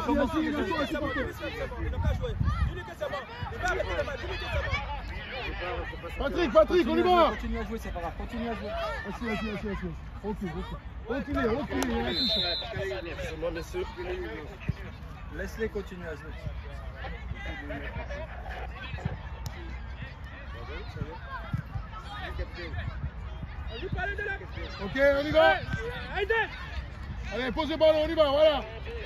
commencer. Dis-lui que c'est bon. Il n'a qu'à jouer. Dis-lui que c'est bon. Il va arrêter le match. Dis-lui que c'est bon. Patrick, on y va. Continue à jouer, c'est pas grave. Continue à jouer. Assis. Reculez. Laisse-les continuer à jouer. Ok, on y va. Allez, pose le ballon, on y va, voilà.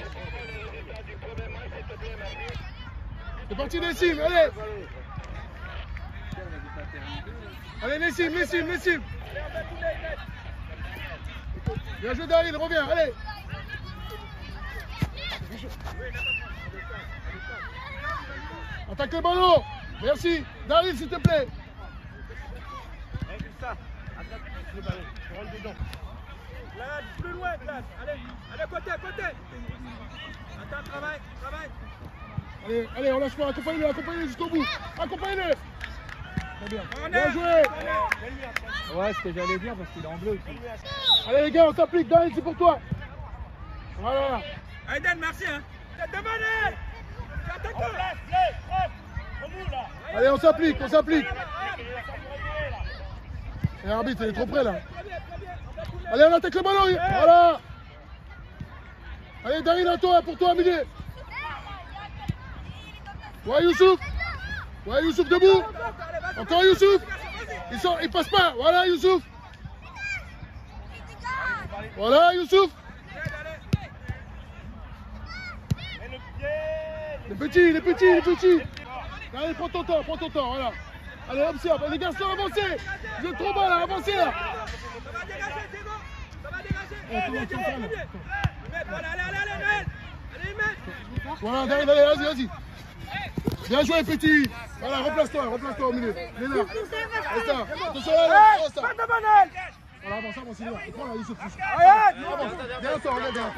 C'est parti Nessim, allez. Allez Nessim. Bien joué Daryl, reviens, allez. Attaque le ballon. Merci. Daryl, s'il te plaît. Le ballon, tu rentres dedans. Là, plus loin, place. Allez, côté. Attends, travaille. Allez, on lâche pas, accompagnez-le jusqu'au bout. Accompagnez-le. Très bien. Bien joué. Ouais, ce que j'allais dire parce qu'il est en bleu aussi. Allez les gars, on s'applique. Daryl, c'est pour toi. Voilà. Aiden, merci. T'as demandé. Allez, on s'applique. L'arbitre, il est trop près là. Allez, on attaque le ballon. Voilà. Allez, Daryl, à toi, pour toi, milieu. Ouais, Youssouf, debout. Encore Youssouf. Il passe pas. Voilà, Youssouf. Les petits. Allez, prends ton temps, voilà. Allez, observe. Les garçons, avancez. Vous êtes trop bas là, avancez là. Ça va dégager. Allez, voilà, Daryl, allez, vas-y. Bien joué, petit. Voilà, replace-toi au milieu. Il est là. Reste là. Attention là, reste là. Voilà, avance, il est là. Prends là, Youssouf. Avance. Viens toi.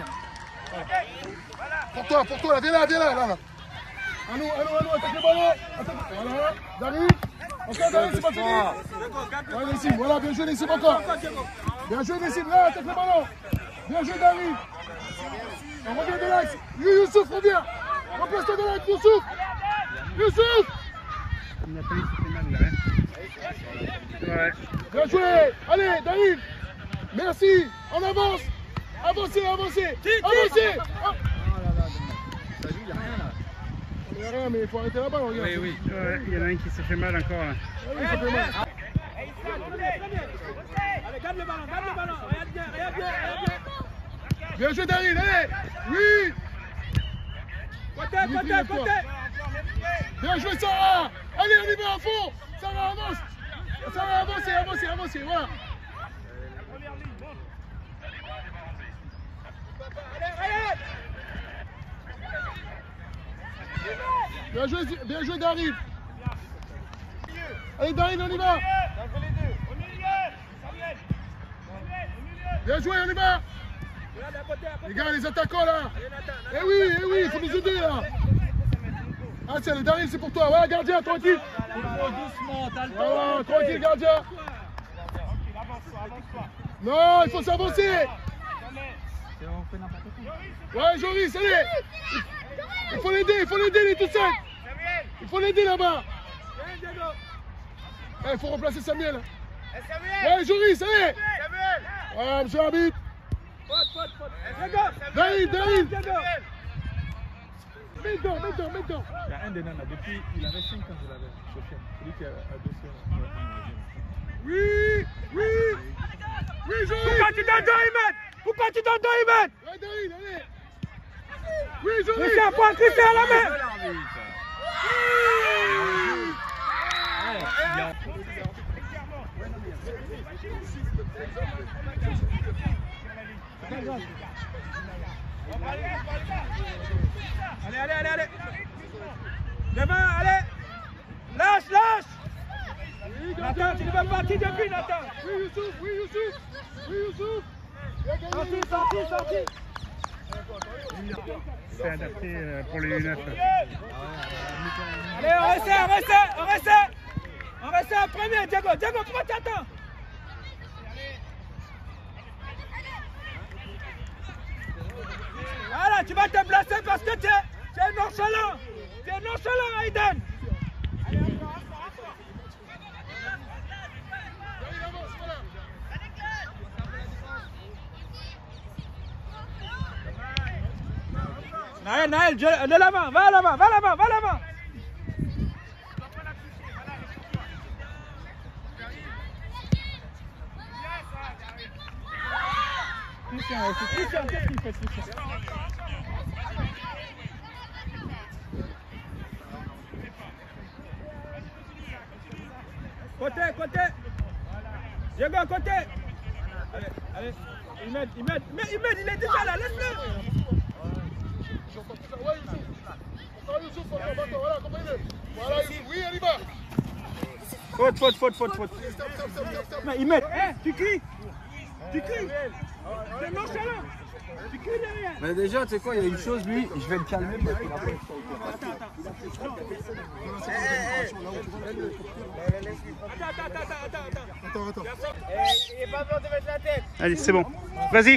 Pour toi, là, viens là. À nous, attaque le ballon. Voilà, Daryl. Encore Daryl, c'est pas fini. Ouais, Nessim, voilà, bien joué Nessim encore. Bien joué Nessim, là, attaque le ballon. Bien joué Daryl. On revient de l'axe. Youssouf, reviens. Remplace-toi de l'axe, Youssouf. Il n'a pas eu ce mal là. Ouais. Bien joué. Allez, Daryl. Merci. On avance. Avancez. Oh là là, ça joue, il n'y a rien là. Il n'y a rien, mais il faut arrêter la balle, regarde. Oui. Ouais, il y en a un qui se fait mal encore là. Oui, ça fait mal. Allez, garde le ballon. Regarde bien. Bien joué, Daryl, allez. Oui. Côté. Bien joué, Sarah. Allez, on y va à fond. Sarah, avance. Avancez, voilà. Bien joué, Daryl. Allez, Daryl, on y va. Bien joué, on y va. Les gars, les attaquants là. Eh oui, il faut nous aider là. Ah, c'est le Daryl, c'est pour toi. Voilà, gardien, tranquille. Doucement, t'as le temps. Voilà, tranquille, gardien. Non, il faut s'avancer. On fait n'importe quoi. Ouais, Joris, allez. Il faut l'aider, il est tout seul. Il faut l'aider là-bas. Il faut remplacer Samuel. Ouais, Joris, allez. Ouais, monsieur l'arbitre. Daryl. Mets dedans. Il y a un des nains là, depuis, il avait 5 ans, je l'avais chauffé. Celui qui a deux Oui, Joris. Pourquoi tu donnes Iman? Ouais, Daryl, allez. Oui, Joris. Christian à la main. Allez. Devant, allez. Lâche. Nathan, tu ne vas pas partir depuis, Nathan. Oui, Youssouf. Sorti. C'est adapté pour les U9. Allez, on reste en premier, Diego, pourquoi tu attends? Voilà, tu vas te placer parce que tu es nonchalant. Tu es nonchalant, Aiden. Naël, de l'avant, va à l'avant, va à l'avant, va à l'avant. Christian, qu'est-ce qu'il fait, Christian? Côté. Diego, côté. Allez. Il m'aide, il est déjà là, laisse-le. Ouais, Youssouf, voilà, comment il est. Voilà, Youssouf, oui, on y va. Faute. Mais il met, tu cries. C'est nonchalant. Tu cries derrière. Mais déjà, tu sais quoi, il y a une chose, lui, je vais le calmer parce qu'il a pas Attends. Il est pas besoin de mettre la tête. Allez, c'est bon. Vas-y.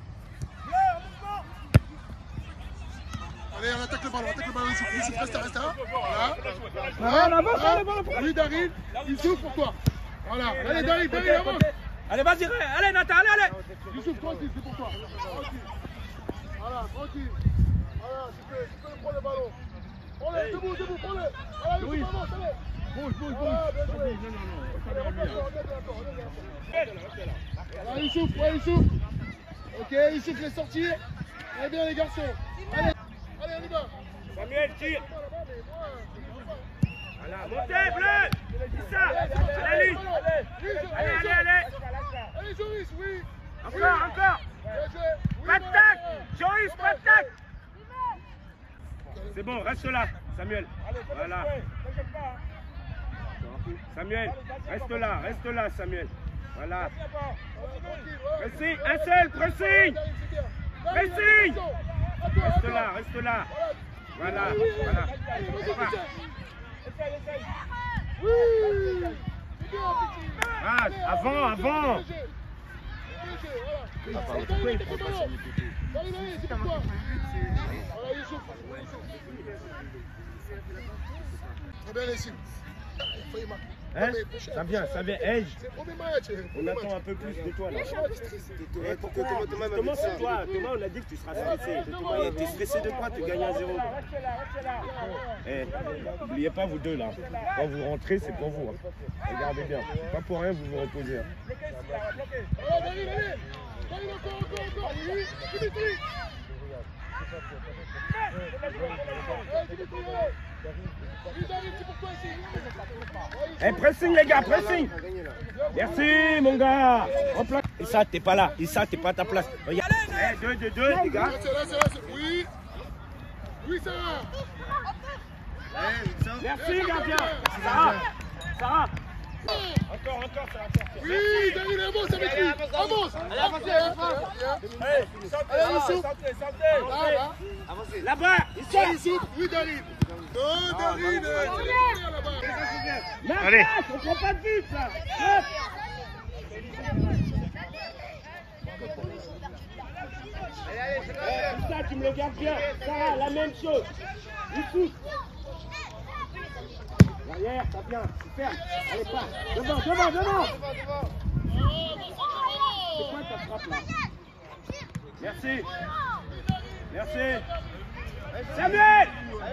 Allez, on attaque le ballon, Youssouf, reste là. Voilà, avance. Oui, Daryl, Youssouf, pour toi. Voilà, allez, Daryl, avance. Allez, vas-y, allez, Nathan, allez. Youssouf, tranquille, c'est pour toi. Tranquille. Voilà, tranquille. Voilà, tu peux prendre le ballon. Prends-le, debout, prends-le. Voilà, Youssouf, avance, allez. Bouge. Voilà, bien joué. Voilà, Youssouf. Ok, Youssouf, laisse sortir. Allez bien, les garçons. Allez, on y va. Samuel, tire. Voilà, montez, bleu. C'est ça. Allez, lui. Allez. Allez, Joris, oui. Encore. Bien joué. Pas de tac. Joris, pas de tac. C'est bon, reste là, Samuel. Voilà. Samuel, reste là, Samuel. Voilà. Pressing, un seul, pressing. Reste là. Voilà. Ah, avant. Pourquoi il prend pas sur le côté? C'est pour toi. Voilà, Youssouf. Très bien, les cibles. Hein? Ça vient, Edge. C'est le premier match. On attend un peu plus de toi là. Thomas, c'est toi. Thomas, on a dit que tu seras stressé. T'es stressé de quoi? Tu gagnes à 0. N'oubliez pas vous deux là. Quand vous rentrez, c'est pour vous. Hein. Regardez bien. Pas pour rien, vous vous reposez. Hein. Allez, encore. Dimitri. Pressing les gars, pressing. Merci mon gars. Et ça, t'es pas là. Et ça, t'es pas à ta place. Regarde. 2, les gars. Oui, ça va. Merci gardien. Sarah. Encore, ça va sortir. Oui, Daryl, avance avec lui. Avance. Allez, Youssouf. Là-bas, Youssouf. Oui, Daryl. Non, Daryl. Allez. On prend pas de but là. Ça, tu me le gardes bien. Sarah, la même chose. Youssouf. Derrière, ça vient. Super. Allez, pas. Devant. C'est quoi ta frappe là? Merci. Samuel!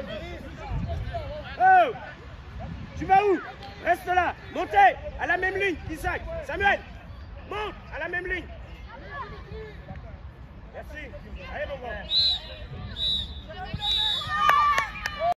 Oh! Tu vas où? Reste là. Montez à la même ligne, Isaac. Samuel! Monte à la même ligne. Merci. Allez, mon grand.